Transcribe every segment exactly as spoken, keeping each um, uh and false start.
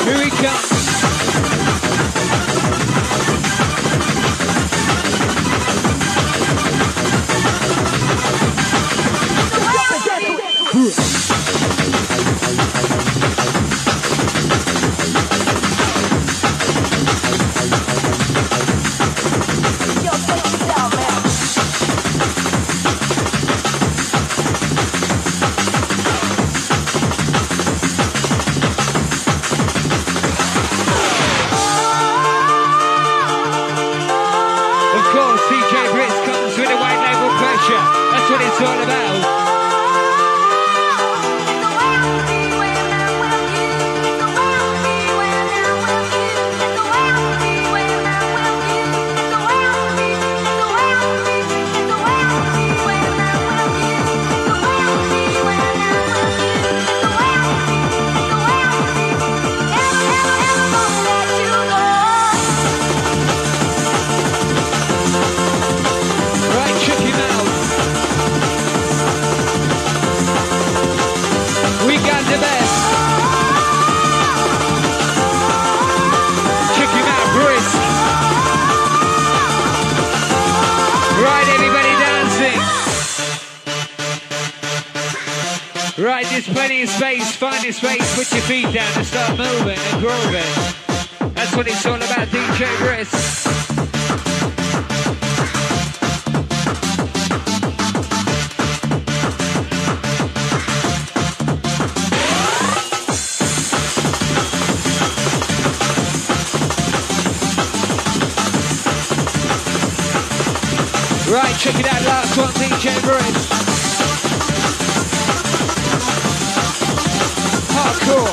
Here he comes. It's all about. Right, there's plenty of space, find a space, put your feet down and start moving and grooving. That's what it's all about, D J Brisk. Right, check it out, last one, D J Brisk. Hardcore.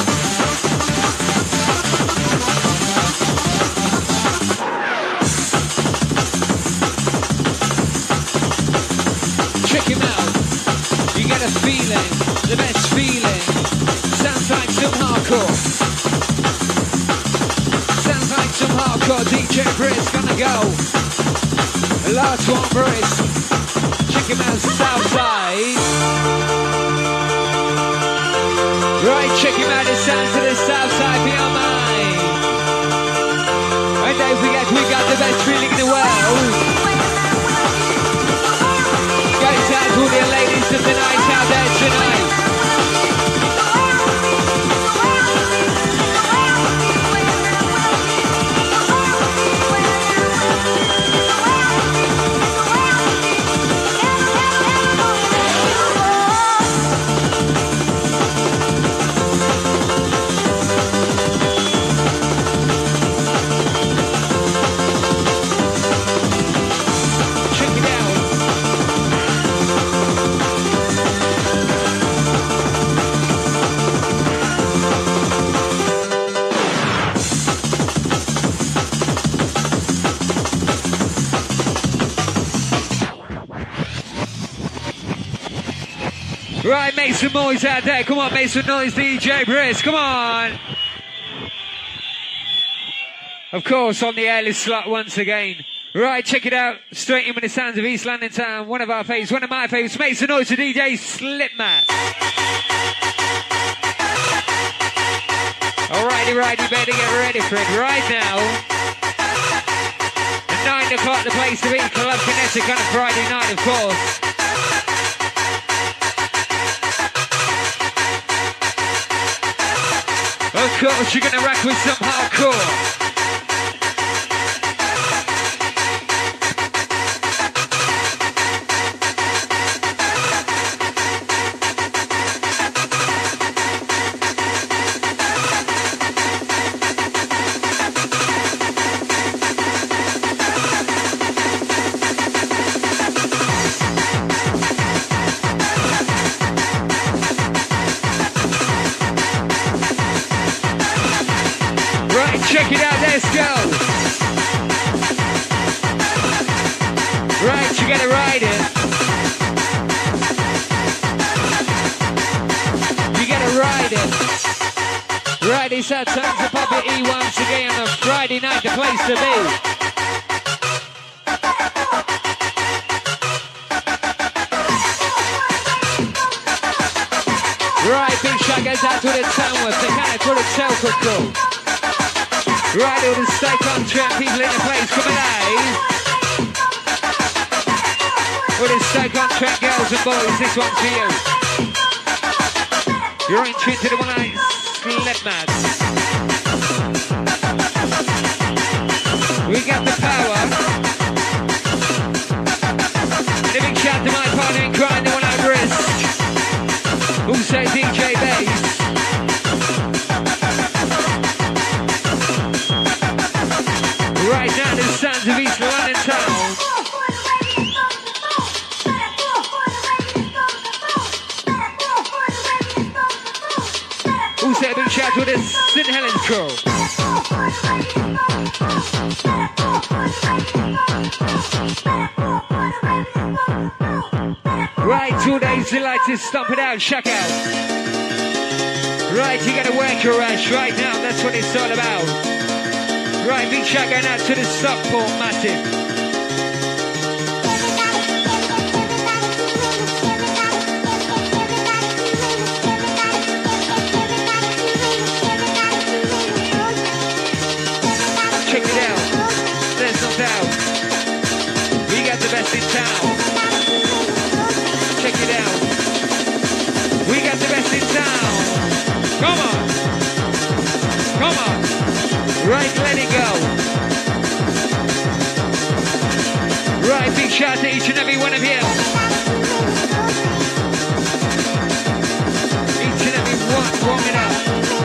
Check him out. You get a feeling, the best feeling. Sounds like some hardcore. Sounds like some hardcore. D J Brisk gonna go. Last one, Brisk. Check him out, Southside. Right, check him out, it sounds to the south side, be on mine. And don't forget, we got the best feeling in the world. Goes out to all the ladies of the night out there tonight. Right, make some noise out there. Come on, make some noise, D J Brisk. Come on. Of course, on the airless slot once again. Right, check it out. Straight in with the sounds of East London Town. One of our favourites, one of my favourites. Make some noise to D J Slipmatt. Alrighty, right, you better get ready for it right now. At nine o'clock, the place to be. Club Kinetic on a Friday night, of course. Of course, you're gonna rock with some hardcore. Check it out, let's go. Right, you gotta ride it. You gotta ride it. Right, it's our time to pop it E once again on a Friday night, the place to be. Right, big shot goes out to the Tamworth, the Kinetic for the Telco crew. Right, all the Stoke on Trent people in the place, come alive. All the Stoke on Trent girls and boys, this one's for you. You're entry into the one night Slipmatt. We got the power. And a big shout to my partner in crime, the one I wrist. Also D J Bass. Right now the sounds of East London town. Also a big shout to the Saint Helens crew. Right, two days delight to stomp it out, shock out. Right, you gotta work your rush right now, that's what it's all about. Right, big shout going out to the Stockport Massive. Check it out, there's no doubt. We got the best in town. Check it out. We got the best in town. Come on. Come on. Right, let it go. Right, big shout to each and every one of you. Each and every one warming up.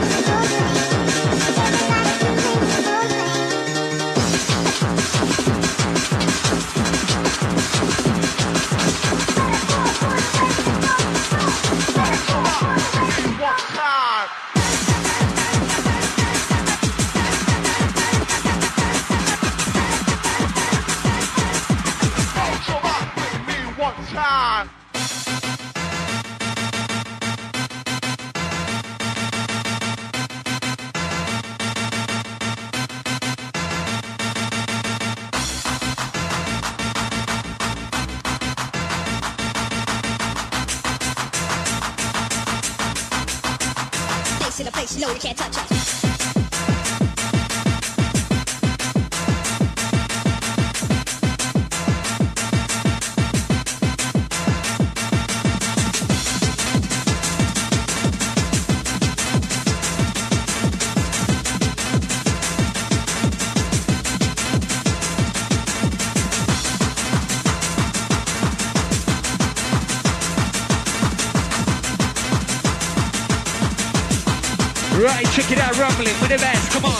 No, you can't touch us. Right, check it out, rumbling with the best, come on.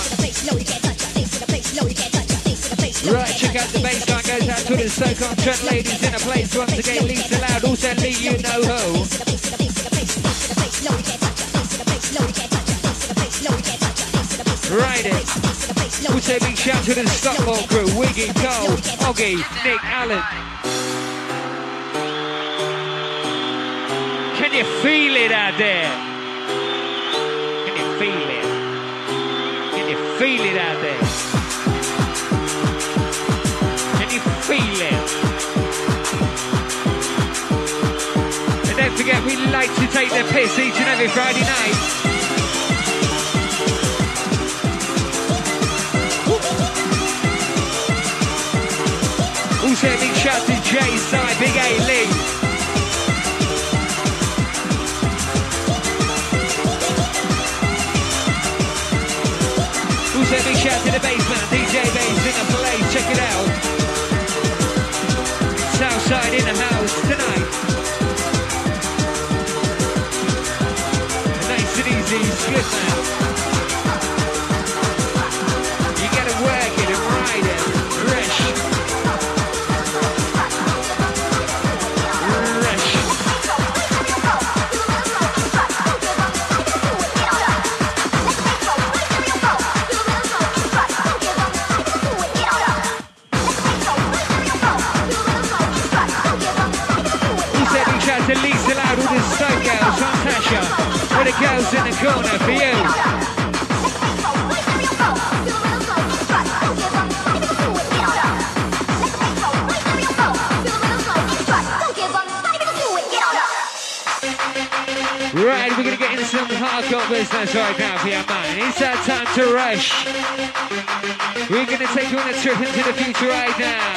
Right, check out the bassline, goes out to the Stoke on Trent ladies in a place once again, Lisa Loud, also Lee, you know who. Right it. Also big shout to the Stockport crew, Wiggy, Cole, Oggy, Nick, Allen. Can you feel it out there? Feel it. Can you feel it out there? Can you feel it? And don't forget, we like to take the piss each and every Friday night. Also a big shout to Jay Side, Big A Lee. Also a big shout to the basement, D J Bass in the place, check it out. Southside in the house tonight. Nice and easy, Slipmatt. You gotta work it and ride it, fresh. To Lisa Loud, all the Stoke girls from Tasha, with the girls in the corner for you. Right, we're gonna some hardcore business right now for your mind. It's that time to rush. We're going to take you on a trip into the future right now.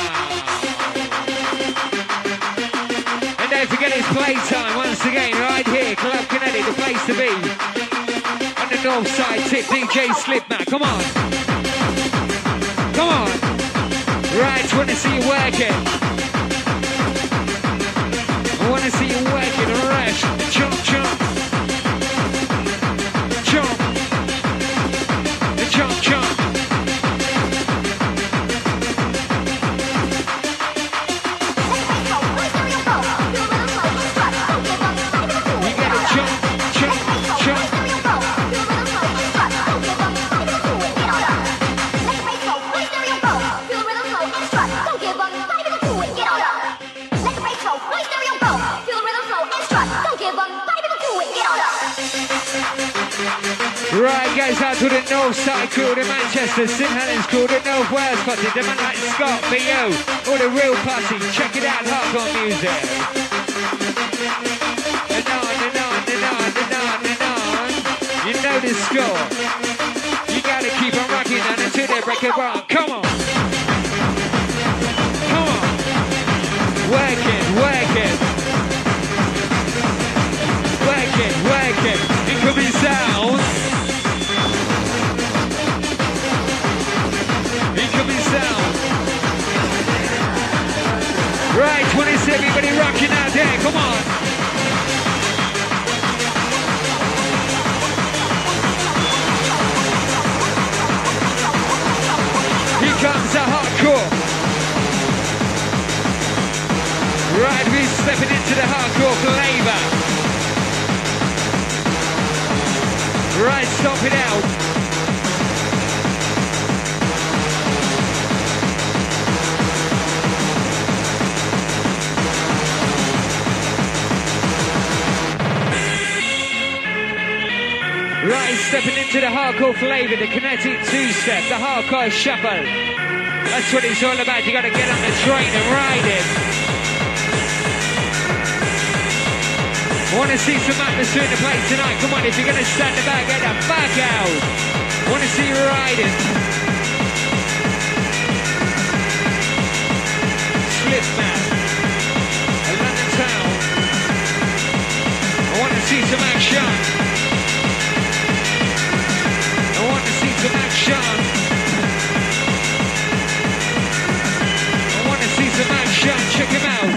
And don't forget it's playtime once again right here. Club Kinetic, the place to be. On the north side tip, D J Slipmatt. Come on. Come on. Right, want to see you working. I want to see you working. Rush. Jump, jump. Jump. Jump, jump. You gotta jump, jump, jump. Right, guys, out to the north side crew, the Manchester, St Helens crew, the North Wales party, the man like Scott, B O, all the real party. Check it out, hardcore music. And on, and on, and on, and on, and on. You know the score. You gotta keep on rocking on until they break it wrong. Come on. Come on. Work it, work it. Work it, work it. Incoming sound. Incoming sound. Right, wanna see everybody rocking out there, come on. Here comes the hardcore. Right, we're stepping into the hardcore flavor. Right, stop it out. Right, stepping into the hardcore flavor, the kinetic two-step, the hardcore shuffle. That's what it's all about. You gotta get on the train and ride it. I wanna see some atmosphere in the place tonight. Come on, if you're gonna stand about, get the fuck out. I wanna see you riding. Slipmatt, a London town. I wanna see some action. I want to see some action. I want to see some action. Check him out.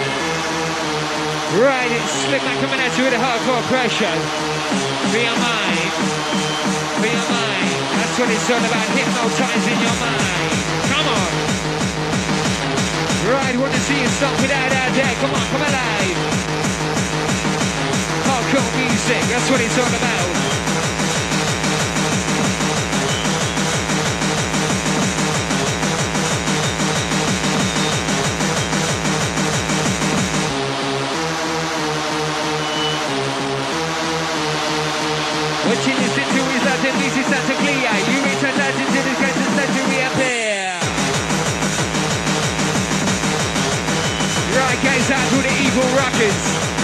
Right, it's Slipmatt coming at you with a hardcore pressure. Be your mind. Be your mind. That's what it's all about. Hypnotizing your mind. Come on. Right, want to see you stomp it out out there. Come on, come alive. Hardcore music. That's what it's all about. What you listen to is that the music starts to clear. You return that into the guys and start to reappear. Right, guys, out to the evil rockers.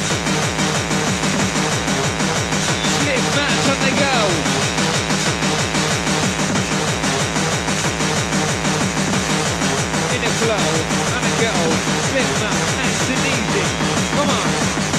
Slipmatt on the go. In the flow, on the go. Slipmatt, nice and easy. Come on.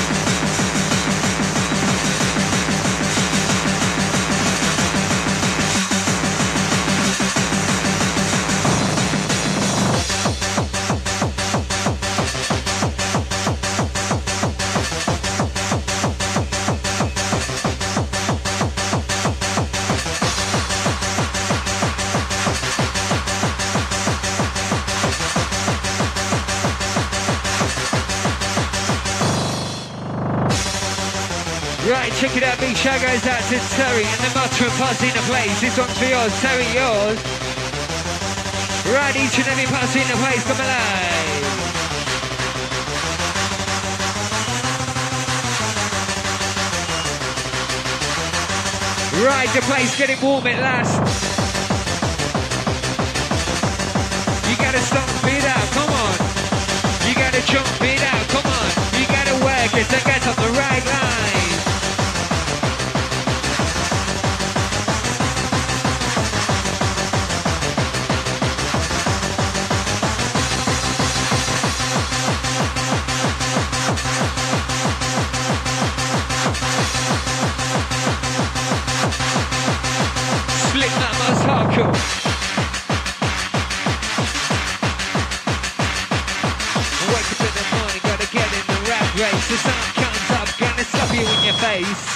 Right, check it out, big shout goes out to Terry and the Muttering party in the place. This one's for yours, Terry, yours. Right, each and every party in the place, come alive. Right, the place getting warm at last. You gotta stomp it out, come on. You gotta jump it out, come on. You gotta work it to get on the right line. That most hardcore. Wake up in the morning, gotta get in the rap race. The sun comes up, gonna slap you in your face.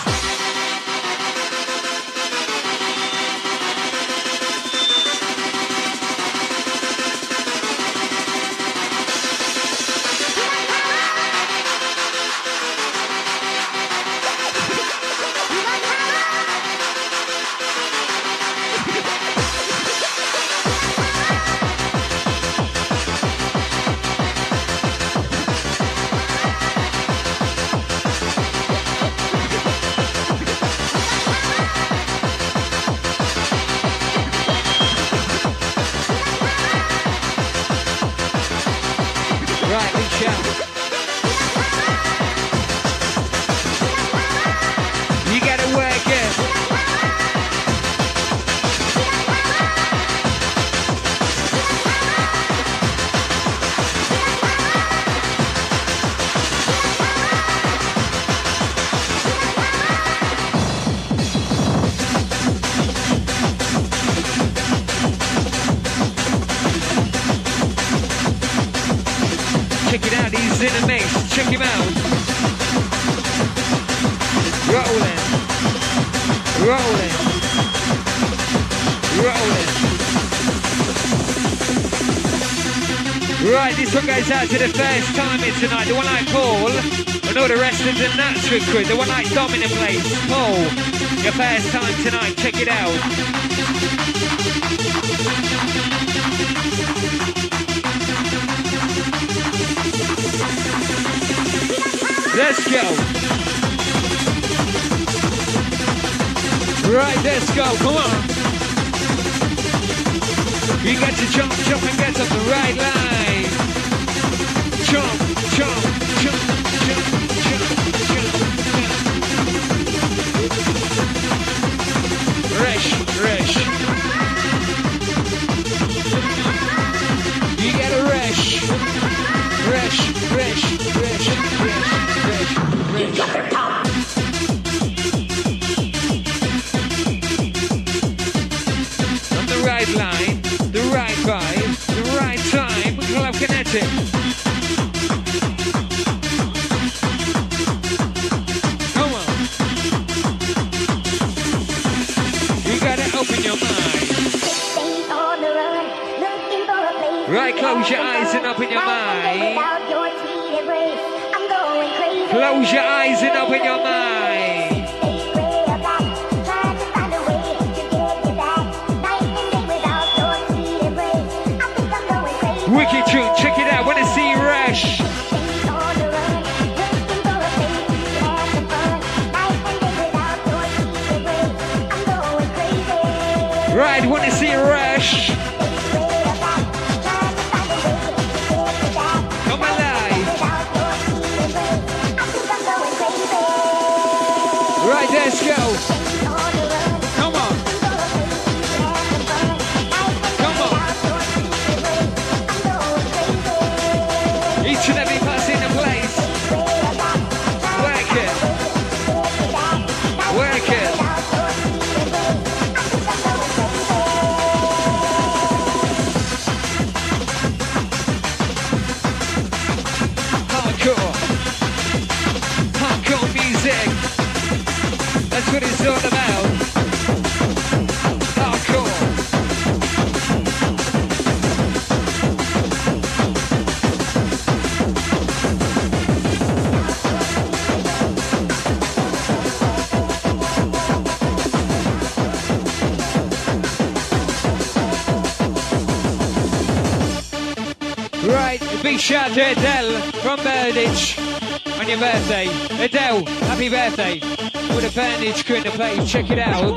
Check it out, he's in a mix. Check him out. Rolling. Rolling. Rolling. Right, this one goes out to the first timer tonight. The one I call, and all the rest of the Natural crew. The one I dominate place. Paul, your first time tonight. Check it out. Let's go. Right, let's go. Come on. You got to jump, jump and get on the right line. Jump, jump, jump, jump, jump, jump, jump. Rush, rush. You gotta rush. Rush, rush, rush, rush. Reach up the top. On the right line, the right vibe, the right time, Club Kinetic. Come on. You gotta open your mind. Right, close your eyes and open your mind. Close your eyes and open your mind. Wicked tune, check it out. Wanna see you rush. Right, wanna see you rush. Come alive. Right, let's go. Come on. Come on. Each and every person in the place. Work it. Work it. Hardcore. Hardcore music. That's what it's all about. Hardcore. Right, a big shout to Adele from Burditch on your birthday. Adele, happy birthday. With a Burnage crew in the place, check it out.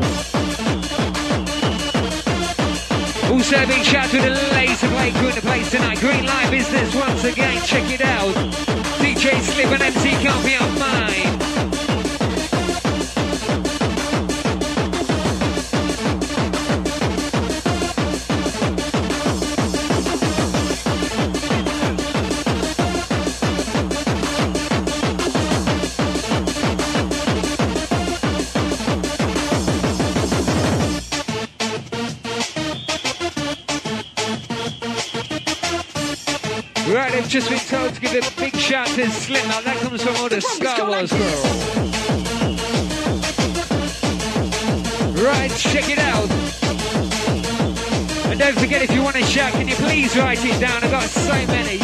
Also a big shout to the Laser Play crew in the place tonight. Green Light Business once again, check it out. D J Slip and M C Connie on mine. Right, I've just been told to give a big shout to Slipmatt. That comes from all the Star Wars girl. Right, check it out. And don't forget, if you want to shout, can you please write it down? I've got so many.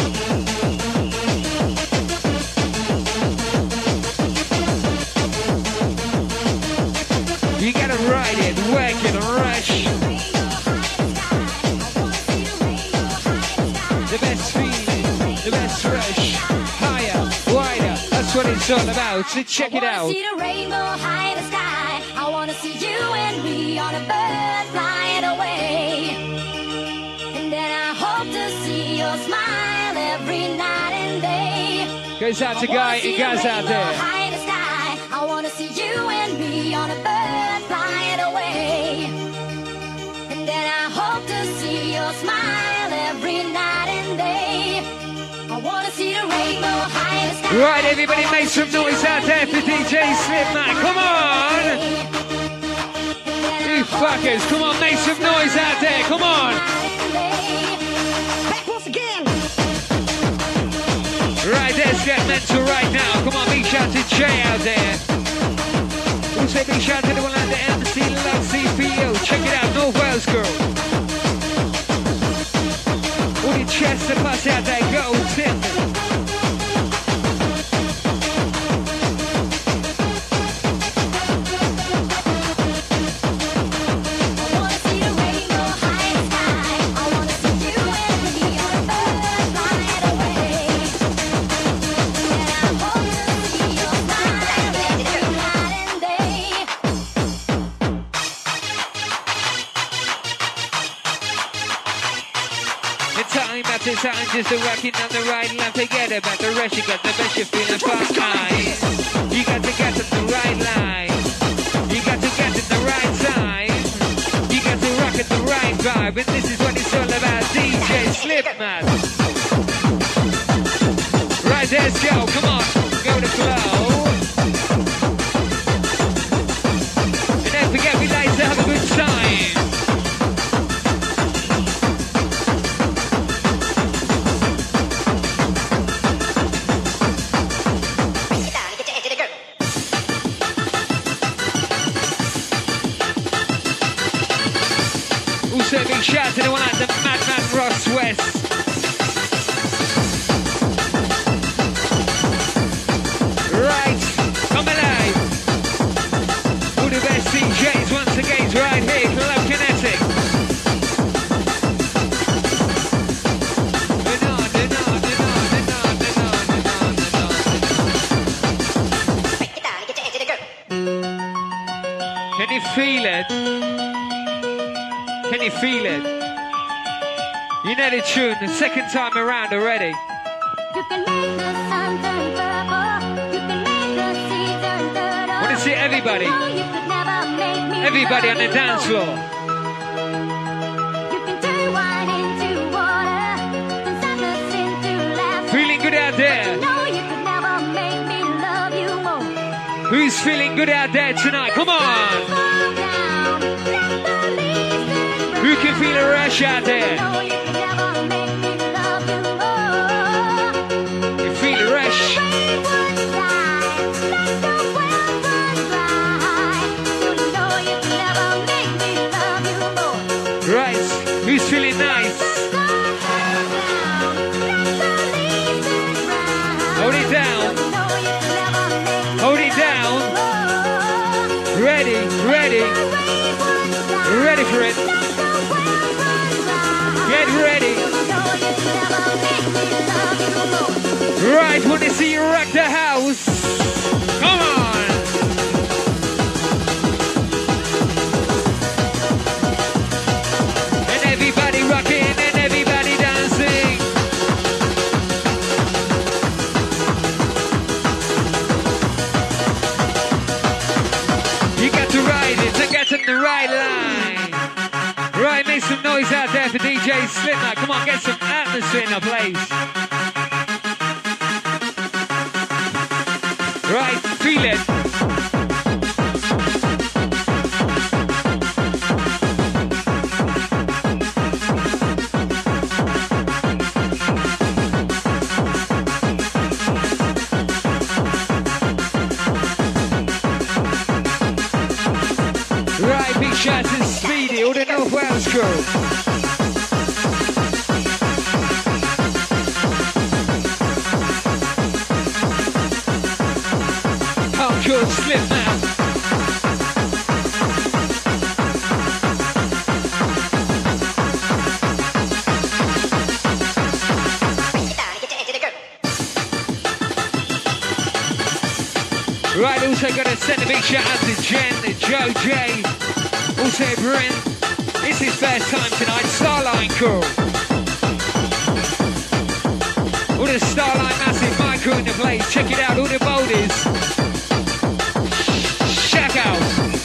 You gotta write it, work it, rush. The best feeling, the best rush. Higher, wider, that's what it's all about. So check it out. See the rainbow high in the sky. I wanna see you and me on a bird flying away. And then I hope to see your smile every night and day. Goes out to Guy and guys out there. High in the sky. I wanna see you and me on a bird flying away. And then I hope to see your smile every night and day. I wanna see the rainbow high in the sky. Right, everybody make some noise out there for D J Slipmatt. Come on! You fuckers, come on, make some noise out there. Come on! Back once again. Right, let's get mental right now. Come on, big shout to Jay out there. Also big shout to the one at the M C Love C P O. Check it out, North Wales girl. All your chests to pass out there, go tip. Something just a rocking on the right line. Forget about the rest, you got the best, you're feeling fine. You got to get to the right line. You got to get to the right time. You got to rock at the right vibe. And this is what it's all about, D J Slipmatt. Right, let's go, come on, go to flow. And don't forget, we like to have a good time. Big shout to the one at the Madman Ross West. Right, come alive. All the best D Js once again right here, Club Kinetic. Can you feel it? Can you feel it? You know the tune, the second time around already. You can make the sun turn purple. You can make the sea turn turtle. Want to see everybody? You could never make me Everybody on the dance floor. You can turn wine into water, turn sadness into laughter. Feeling good out there? No, you could never make me love you more. Who's feeling good out there tonight? Come on! Who can feel a rush out there? You feel a rush? Right, who's feeling nice? Hold it down. Hold it down. Ready, ready. Ready for it. Get ready. Right, want to see you rock the house. Come on. And everybody rocking and everybody dancing. You got to ride it to get on the right line. Right, make some noise out there for D J Slipmatt. Come on, get some atmosphere in the place. Right, feel it. big shout to Speedy, all the North Wales crew. Hardcore Slipmatt. Right, also got to send a big shout out to Jen, Joe J, also Brent. It's his first time tonight, Starline crew. All the Starline massive micro in the place, check it out, all the boulders. Check out.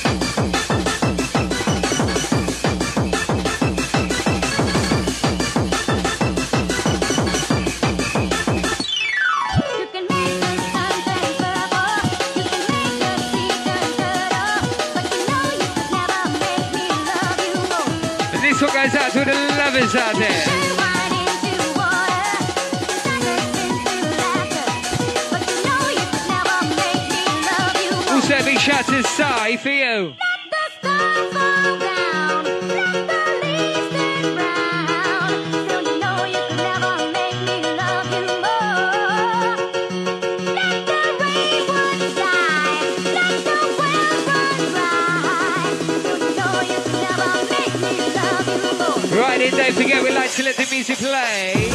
This one goes out to the lovers out there. Also a big shout to Sai for you. Right in, don't forget we like to let the music play.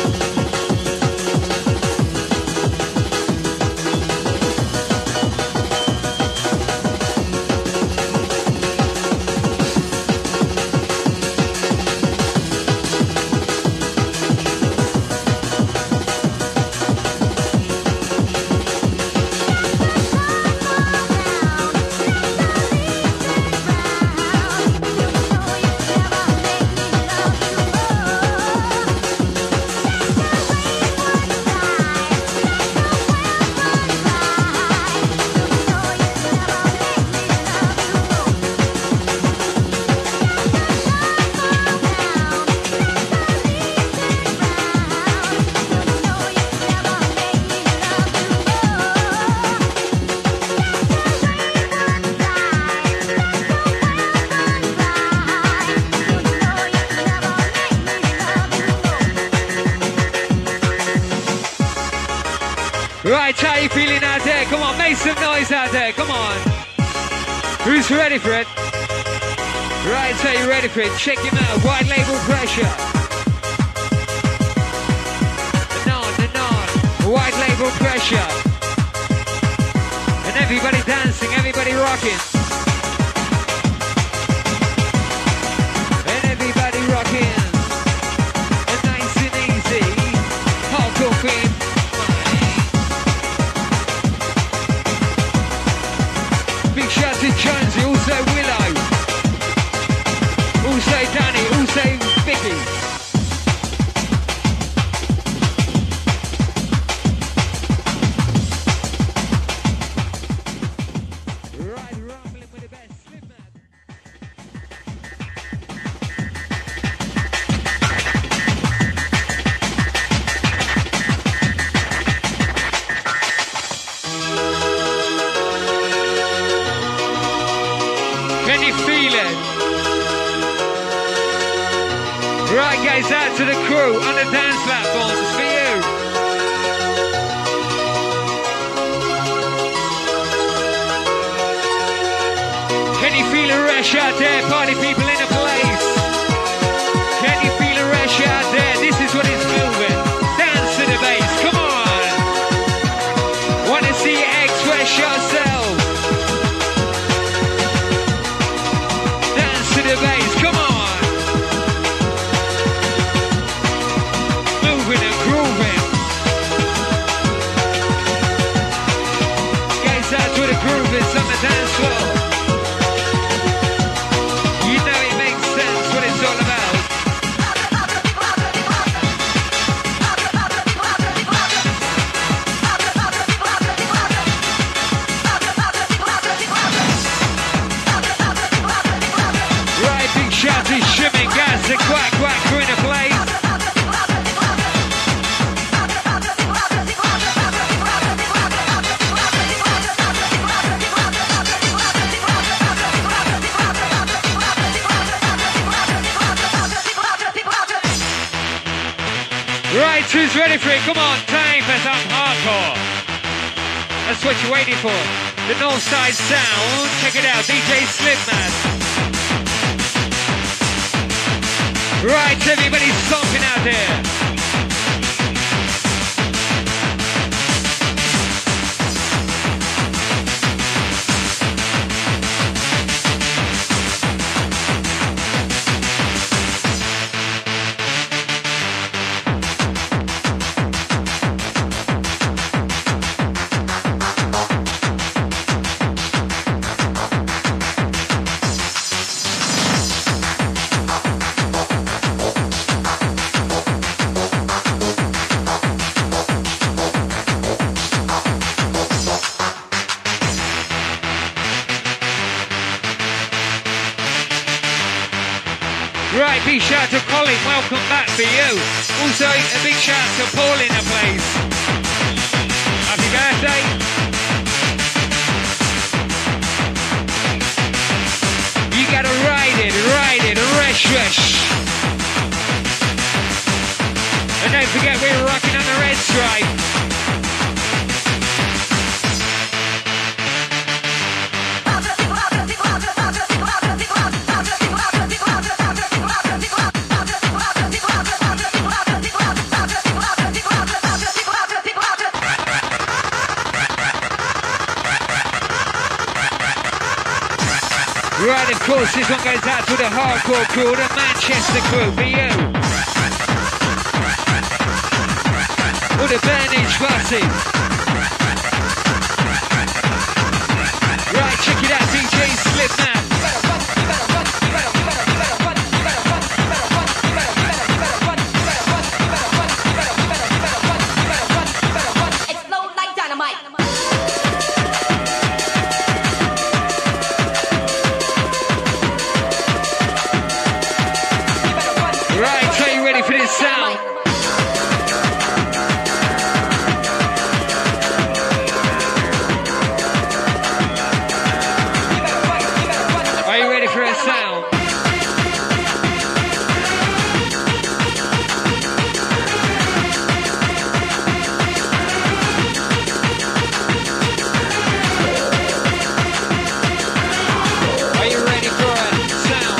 Right, how you feeling out there? Come on, make some noise out there, come on. Who's ready for it? Right, so you ready for it? Check him out, White Label Pressure. Anon, anon, White Label Pressure. And everybody dancing, everybody rocking. And everybody rocking. And nice and easy. Hardcore queen. Big shout to Jonesy, also Willow, also Danny, also Vicky. Right, rumbling with the best, Slipmatt. Can you feel it? Right, guys, out to the crew on the dance platforms. It's for you. Can you feel a rush out there? Party people in the place. Can you feel a rush out there? This is what it's moving. Dance to the bass. Come on. Want to see you express yourself. To the bass, come on. Moving and grooving. Guys out to the groovers on the dance floor. You know it makes sense what it's all about. Shout to Shimming Gas, the quack quack crew in the place. Right, who's ready for it? Come on, time for some hardcore. That's what you're waiting for. The Northside Sound. Check it out, D J Slipmatt. Right, everybody's stomping out there. Big shout to Colin, welcome back for you. Also, a big shout to Paul in the place. Happy birthday. You gotta ride it, ride it, rush, rush. And don't forget we're rocking on the red stripe. Right, of course, this one goes out to the hardcore crew, the Manchester crew, for you. All the Burnage buses. Right, check it out, D J Slipmatt. Explode like dynamite. For this sound. Are you ready for a sound? Are you ready for a sound?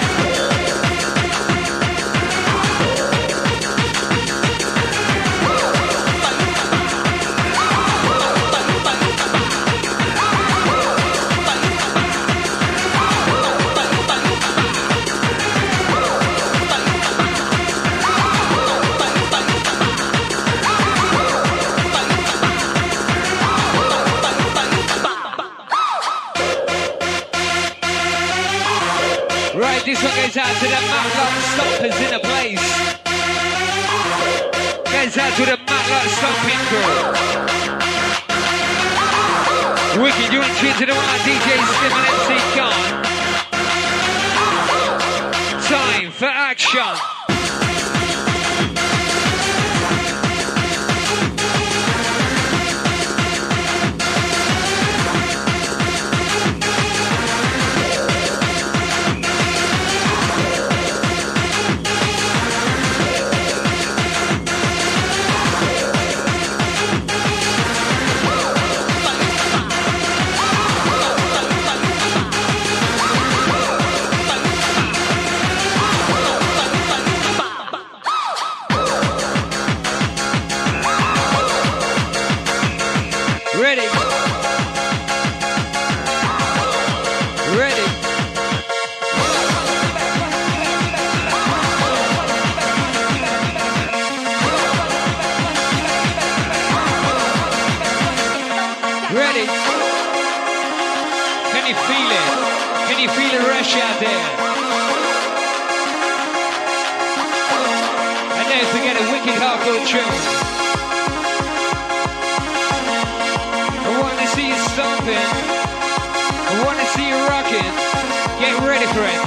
Right, this one goes out to the Matlock Stompers in a place. Goes out to the Matlock Stomping crew. Wicked, you into into the one, D J Slim and M C Connie. Time for action. Ready? Ready? Ready? Can you feel it? Can you feel the rush out there? And don't forget a wicked hardcore tune. I want to see you stomping. I want to see you rocking. Get ready for it.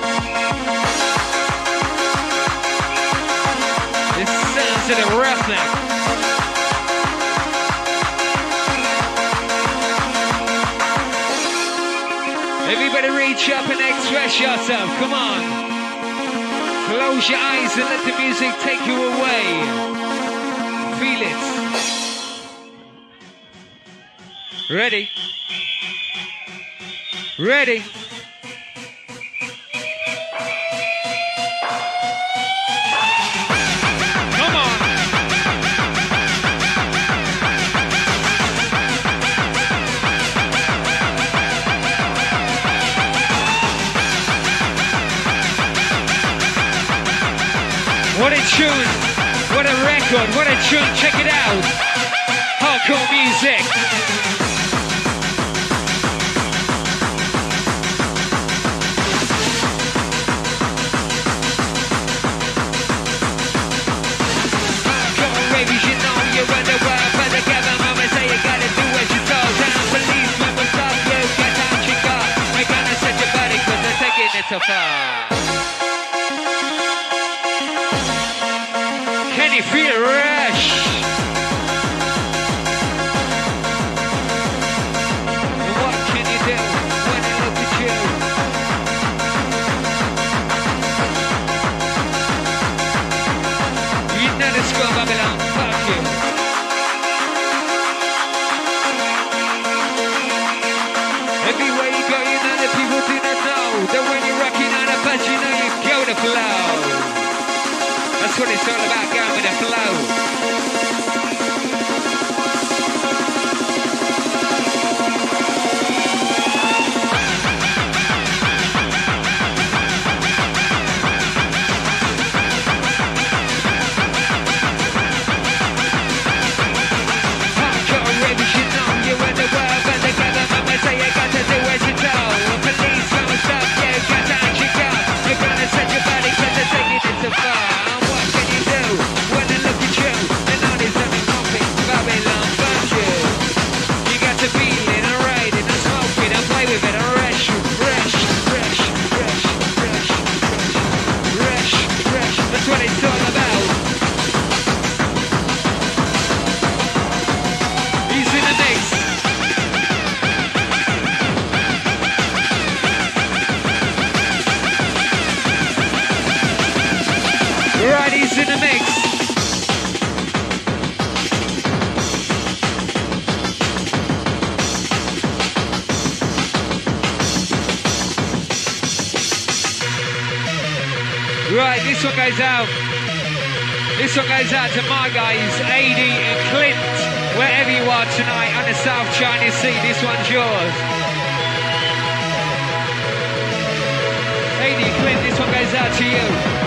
This sounds to the Ratpack. Everybody reach up and express yourself. Come on. Close your eyes and let the music take you away. feel it. Ready? Ready? Come on! What a tune! What a record! What a tune! Check it out! Hardcore music! Baby, you know you run the world, but together, mama say you gotta do what you told. Down policeman, what's up, you get out your car. We're gonna set your body, cause they're taking it too far. Can you feel the rush? And what can you do when I look at you? You know the score, Babylon. Everywhere you go, you know that people do not know that when you're rocking on a bus, you know you go to flow. That's what it's all about, going with the flow. Right, this one goes out. This one goes out to my guys, A D and Clint, wherever you are tonight on the South China Sea. This one's yours. A D, Clint, this one goes out to you.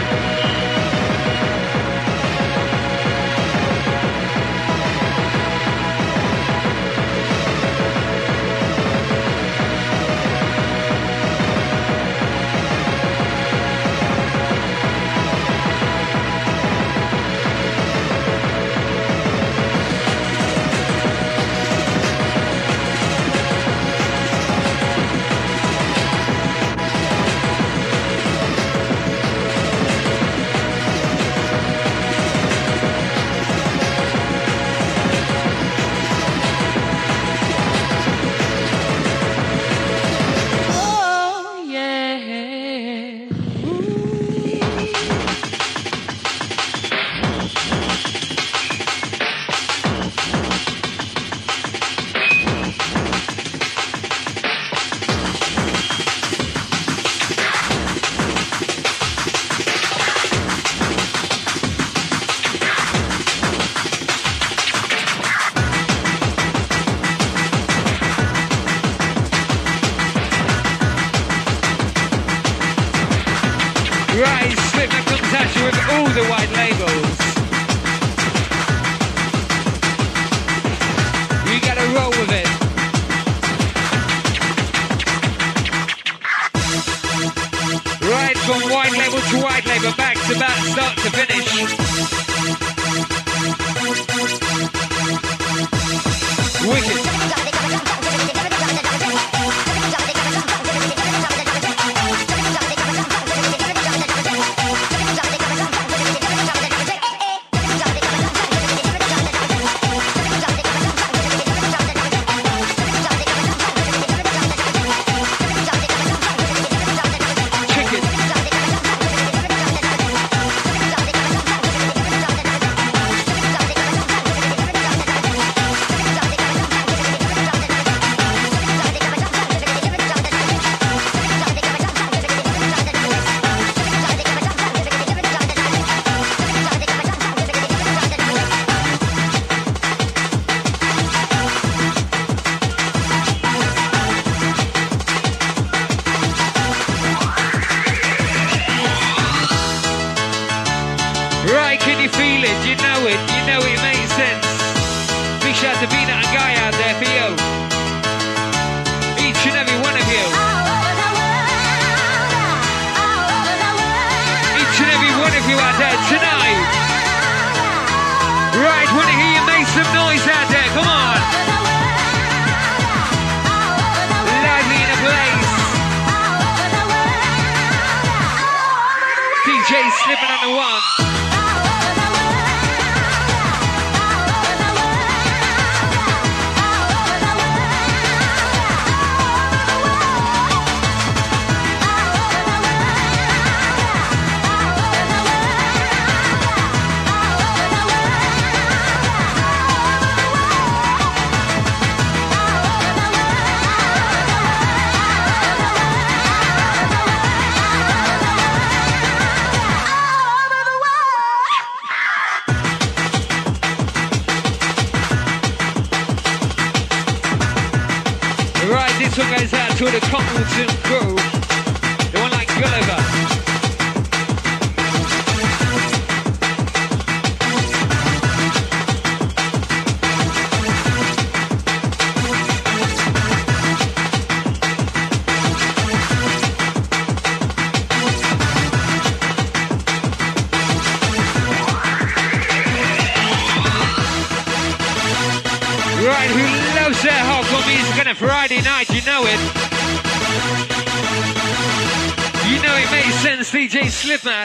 Right, Slipmatt comes at you with all the white labels. You gotta roll with it. Right, from white label to white label, back to back, start to finish. Wicked. you know it, you know it makes sense. Big shout to Bina and Guy out there for you. Each and every one of you. Each and every one of you out there tonight. Right, wanna hear you make some noise out there, come on. Lively in a place. D J Slipmatt on the one. This one goes out to the Congleton crew. The one like Gulliver. Right, who loves their hardcore music on a Friday night, you know it. You know it makes sense, D J Slipmatt.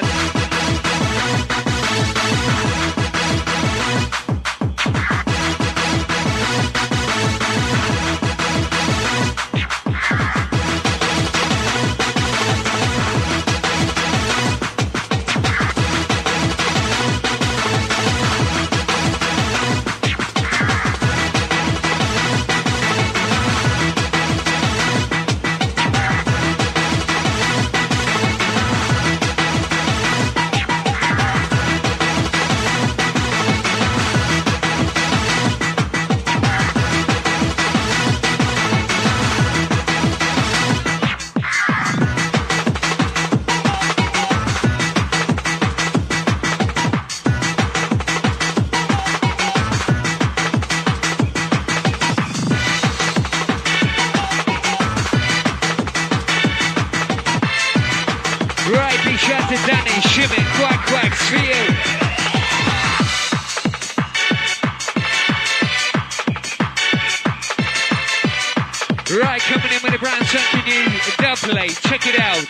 Right, coming in with a brand something new, a dub plate, check it out.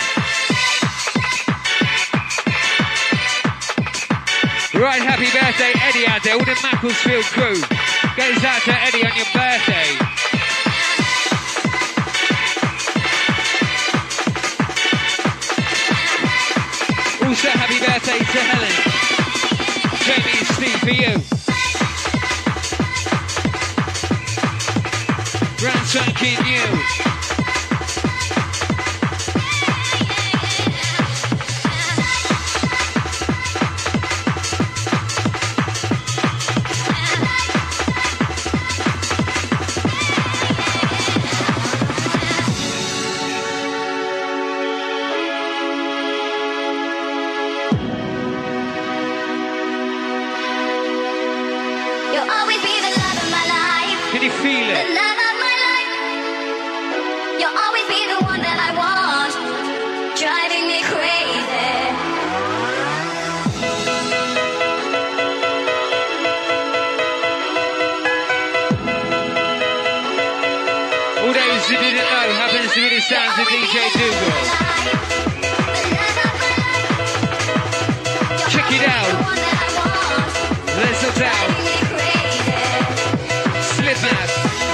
Right, happy birthday Eddie out there, all the Macclesfield crew. Goes out to Eddie on your birthday. Also happy birthday to Helen. Jamie and Steve for you. Brand something new. You'll always be the love of my life. Can you feel it? The love of my life. You'll always be the one that I want, driving me crazy. All those who didn't know happens to be the sounds of D J Dougal. Check it out. Let's out. Slipmatt.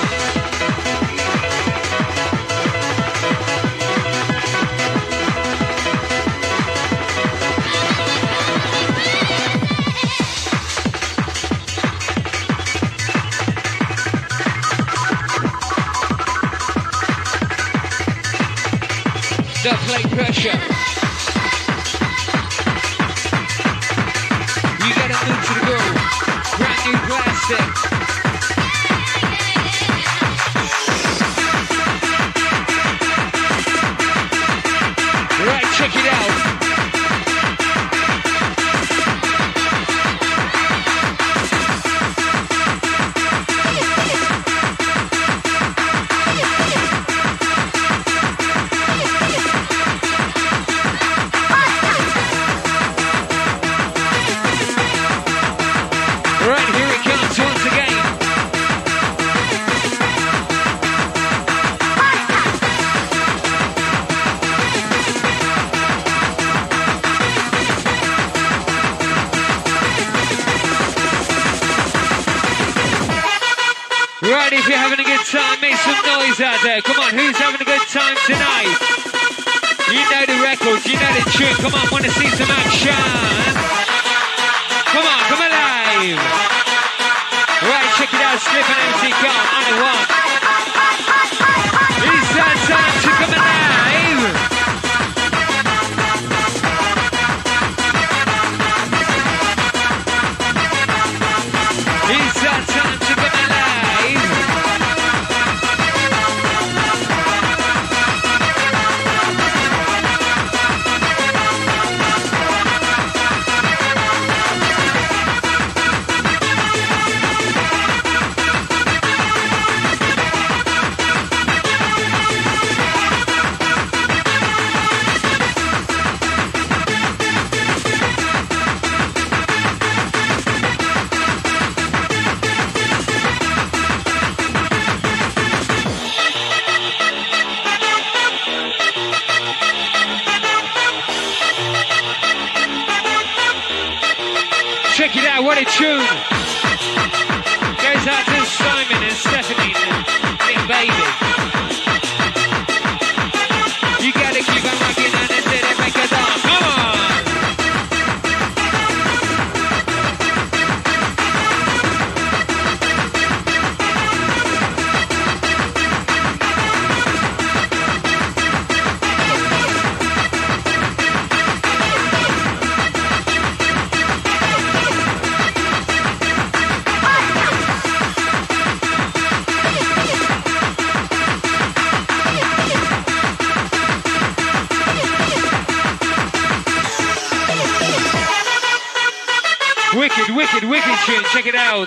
The plate pressure. You gotta move to the groove. Brand new plastic. Right, check it out. Right, if you're having a good time, make some noise out there. Come on, who's having a good time tonight? You know the records, you know the tune. Come on, wanna see some action? Come on, come alive. Right, check it out, Slipmatt and M C Connie on the one. It's that time to come alive. It's that time to come alive. Check it out, what a tune! Goes out to Simon and Stephanie and Big Baby. You gotta keep on rocking on until they make a dance. Come on! Wicked, wicked, wicked tune. Check it out.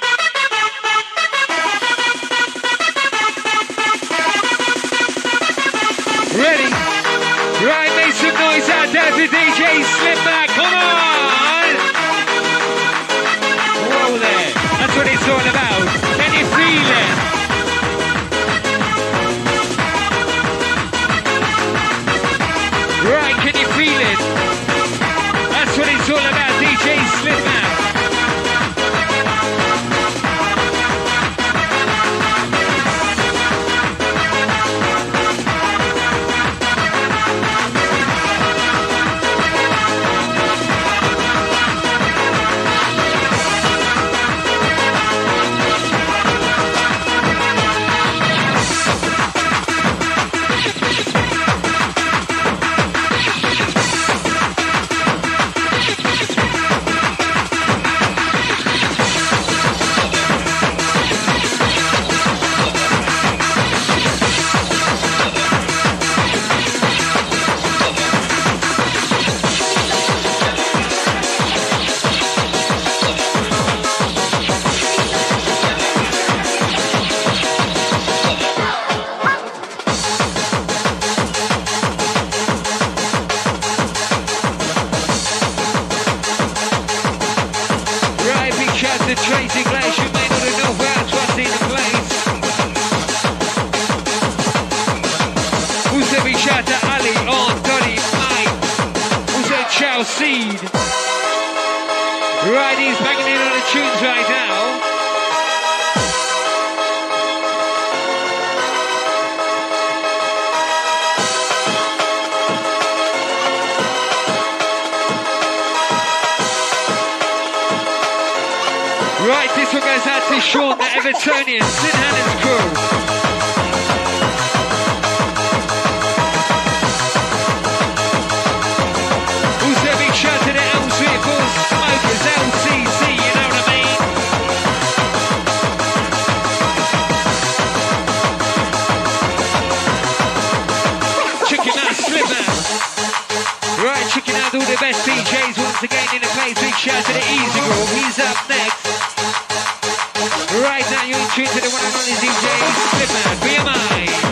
Ready? Right, make some noise out there for D J Slipmatt. Come on! Whoa there. That's what it's all about. Can you feel it? Right, can you feel it? That's what it's all about, D J Slipmatt. Right, he's banging in on the tunes right now. Right, this one goes out to Sean, the Evertonian, Sinhannon's crew. Shout to the Lesuirebowl smokers, L C C, you know what I mean? Checking out Slipmatt. Right, checking out all the best D Js once again in the place. Big shout to the Easy Girl, he's up next. Right now you're in tune to the one and only D J Slipmatt, B M I.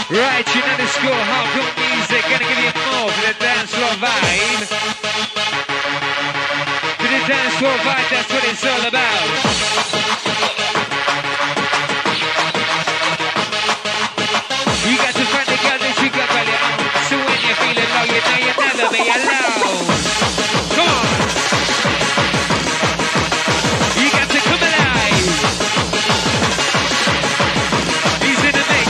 Right, you know the score, hardcore music, gonna give you more for the dance floor vibe. For the dance floor vibe, that's what it's all about. You got to find the girl that you got by your own. So when you're feeling low, you know you'll never be alone. Come on. You got to come alive. He's in the mix.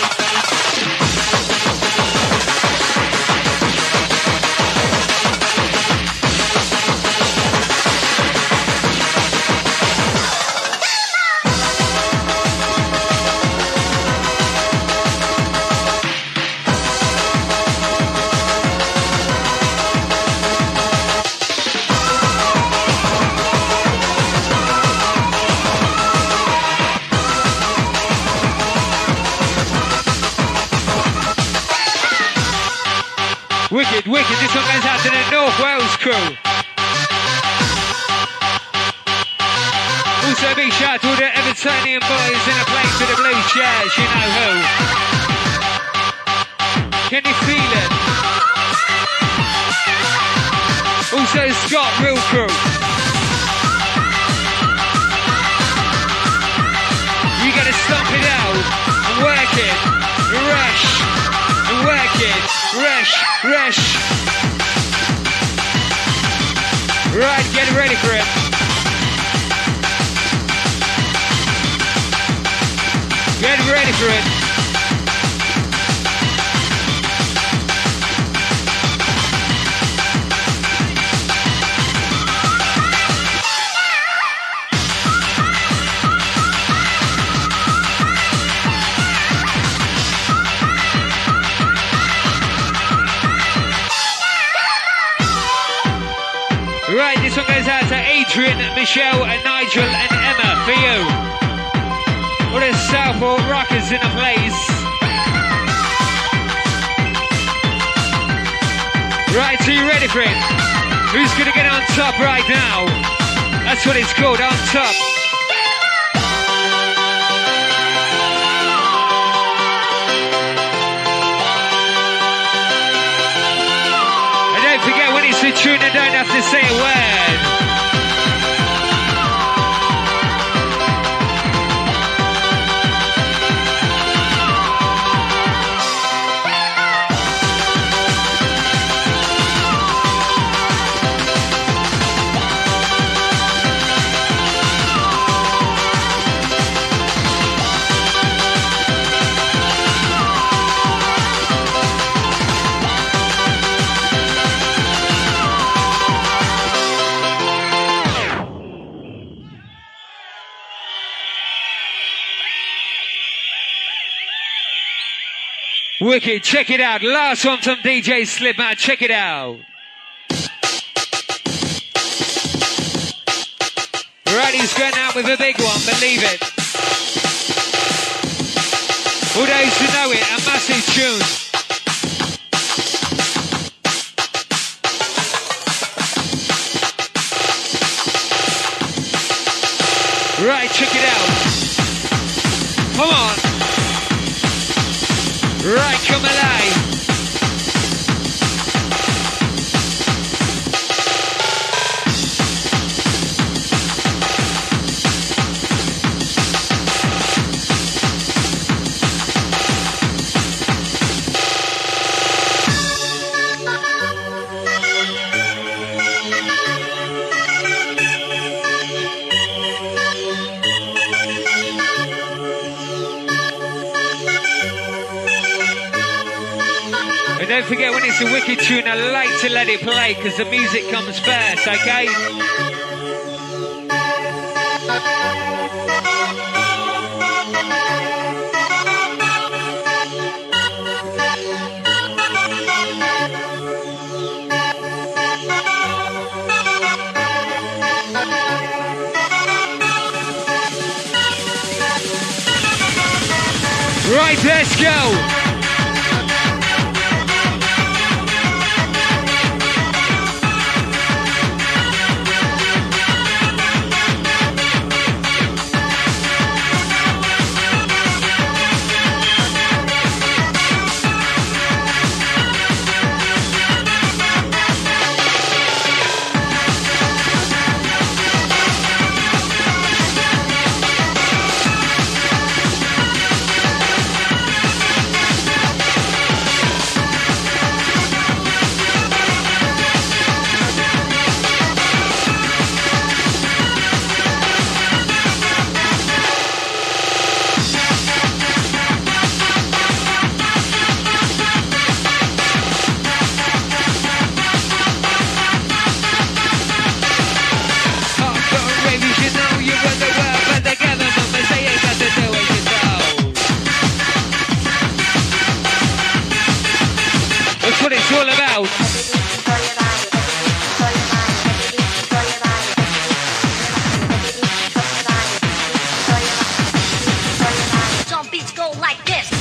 Wicked, wicked, this one goes out to the North Wales crew. Also big shout out to all the Evertonian boys in a place for the blue chairs, you know who. Can you feel it? Also Scott Real Crew. You gotta stomp it out and work it, rush. Work it, rush, rush. Right, get ready for it. Get ready for it. Right, this one goes out to Adrian, Michelle, and Nigel, and Emma, for you. All the Southport rockers in the place. Right, so you ready for it? Who's gonna get on top right now? That's what it's called, on top. Don't forget, when it's a tune, I don't have to say a word. Wicked, check it out. Last one from D J Slipmatt, check it out. Right, he's going out with a big one, believe it. All those who know it, a massive tune. Right, check it out. Come on. Right, come alive. Don't forget, when it's a wicked tune, I like to let it play because the music comes first, okay? Right, let's go! all about. Some beats go like this.